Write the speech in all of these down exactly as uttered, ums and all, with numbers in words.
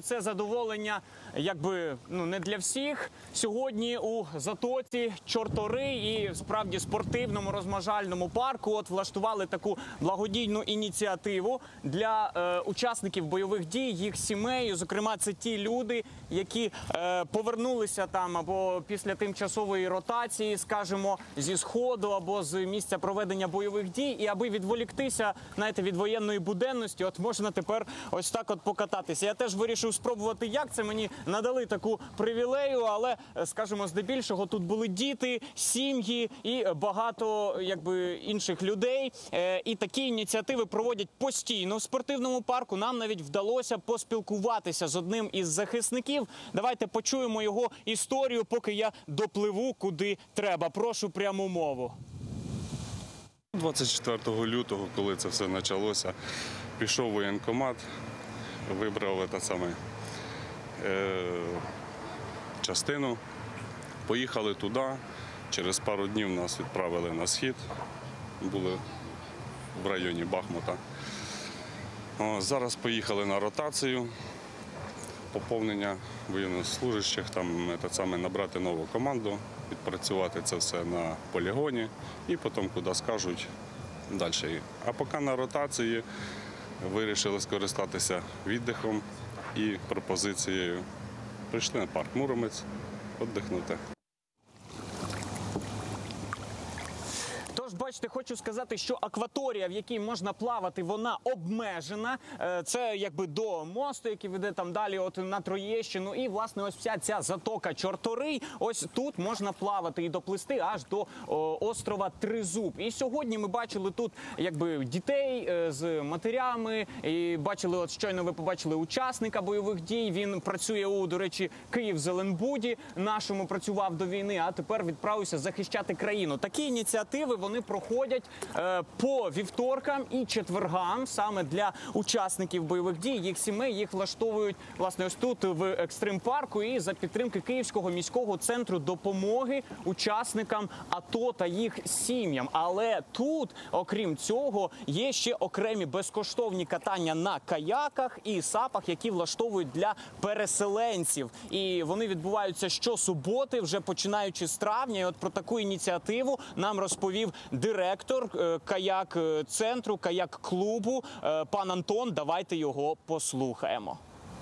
Це задоволення, якби, ну, не для всіх. Сьогодні у Затоці Чортори і, справді, спортивному розважальному парку от влаштували таку благодійну ініціативу для е, учасників бойових дій, їх сімей. Зокрема, це ті люди, які е, повернулися там або після тимчасової ротації, скажімо, зі Сходу або з місця проведення бойових дій. І аби відволіктися, знаєте, від воєнної буденності, от можна тепер ось так от покататися. Я теж вирішив спробувати, як це. Мені надали таку привілею, але, скажімо, здебільшого тут були діти, сім'ї і багато, якби, інших людей. І такі ініціативи проводять постійно в спортивному парку. Нам навіть вдалося поспілкуватися з одним із захисників. Давайте почуємо його історію, поки я допливу куди треба. Прошу пряму мову. двадцять четвертого лютого, коли це все почалося, пішов в воєнкомат, вибрав те саме, е, частину, поїхали туди, через пару днів нас відправили на схід, були в районі Бахмута. О, зараз поїхали на ротацію, поповнення воєннослужащих, там те саме, набрати нову команду, відпрацювати це все на полігоні і потім куди скажуть далі. А поки на ротації вирішили скористатися віддихом і пропозицією. Прийшли на парк Муромець віддихнути. Тож, бачите, хочу сказати, що акваторія, в якій можна плавати, вона обмежена. Це, якби, до мосту, який веде там далі от на Троєщину. І, власне, ось вся ця затока Чорторий, ось тут можна плавати і доплисти аж до о, острова Тризуб. І сьогодні ми бачили тут, якби, дітей е, з матерями. І бачили, от щойно ви побачили учасника бойових дій. Він працює у, до речі, Київ-Зеленбуді. Нашому працював до війни, а тепер відправився захищати країну. Такі ініціативи, вони проходять е, по вівторкам і четвергам саме для учасників бойових дій, їх сімей. Їх влаштовують, власне, ось тут в Екстрим-парку і за підтримки Київського міського центру допомоги учасникам АТО та їх сім'ям. Але тут, окрім цього, є ще окремі безкоштовні катання на каяках і сапах, які влаштовують для переселенців. І вони відбуваються щосуботи, вже починаючи з травня. І от про таку ініціативу нам розповів директор каяк-центру, каяк-клубу, пан Антон. Давайте його послухаємо.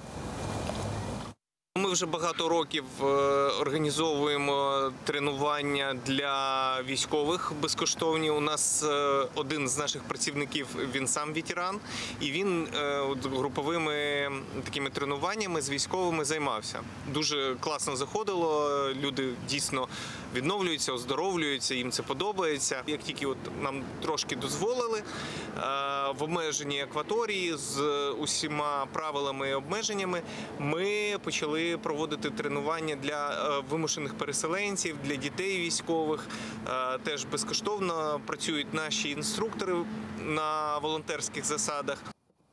Ми вже багато років організовуємо тренування для військових безкоштовні. У нас один з наших працівників, він сам ветеран, і він груповими такими тренуваннями з військовими займався. Дуже класно заходило, люди дійсно відновлюються, оздоровлюються, їм це подобається. Як тільки от нам трошки дозволили в обмеженій акваторії з усіма правилами і обмеженнями, ми почали проводити тренування для вимушених переселенців, для дітей військових. Теж безкоштовно працюють наші інструктори на волонтерських засадах.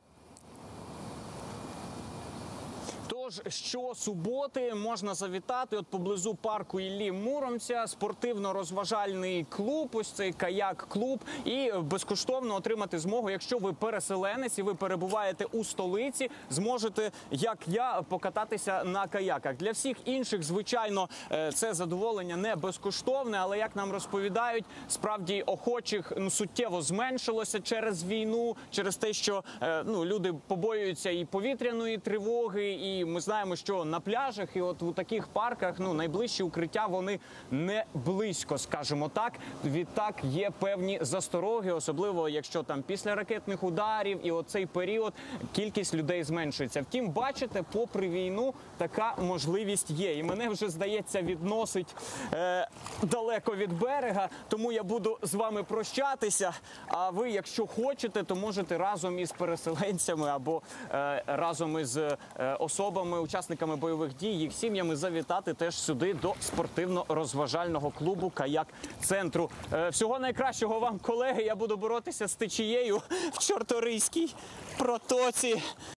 Тож, щосуботи можна завітати от поблизу парку Іллі Муромця, спортивно-розважальний клуб, ось цей каяк-клуб, і безкоштовно отримати змогу, якщо ви переселенець і ви перебуваєте у столиці, зможете, як я, покататися на каяках. Для всіх інших, звичайно, це задоволення не безкоштовне, але, як нам розповідають, справді охочих, ну, суттєво зменшилося через війну, через те, що, ну, люди побоюються і повітряної тривоги, і ми знаємо, що на пляжах і от у таких парках, ну, найближчі укриття, вони не близько, скажімо так. Відтак є певні застороги, особливо якщо там після ракетних ударів і оцей період кількість людей зменшується. Втім, бачите, попри війну така можливість є. І мене вже, здається, відносить е, далеко від берега, тому я буду з вами прощатися. А ви, якщо хочете, то можете разом із переселенцями або е, разом із е, особами, учасниками бойових дій, їх сім'ями завітати теж сюди до спортивно-розважального клубу каяк-центру. Всього найкращого вам, колеги. Я буду боротися з течією в Чорторийській протоці.